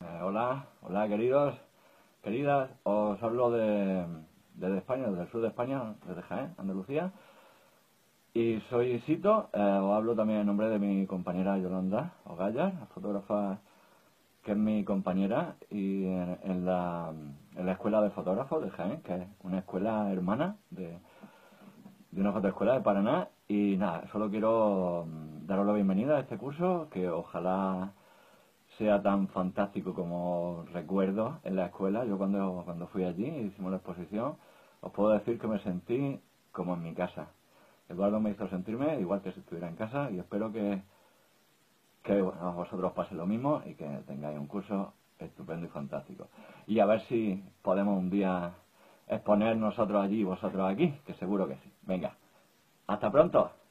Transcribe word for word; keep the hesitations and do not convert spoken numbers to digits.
Eh, hola, hola queridos, queridas, os hablo de, desde España, desde el sur de España, desde Jaén, Andalucía, y soy Sito. Eh, os hablo también en nombre de mi compañera Yolanda Ogallar, la fotógrafa que es mi compañera, y en, en la, en la Escuela de Fotógrafos de Jaén, que es una escuela hermana de, de una fotoescuela de Paraná. Y nada, solo quiero mm, daros la bienvenida a este curso, que ojalá sea tan fantástico como recuerdo en la escuela. Yo cuando, cuando fui allí y hicimos la exposición, os puedo decir que me sentí como en mi casa. Eduardo me hizo sentirme igual que si estuviera en casa, y espero que, que bueno, a vosotros os pase lo mismo y que tengáis un curso estupendo y fantástico. Y a ver si podemos un día exponer nosotros allí y vosotros aquí, que seguro que sí. Venga, hasta pronto.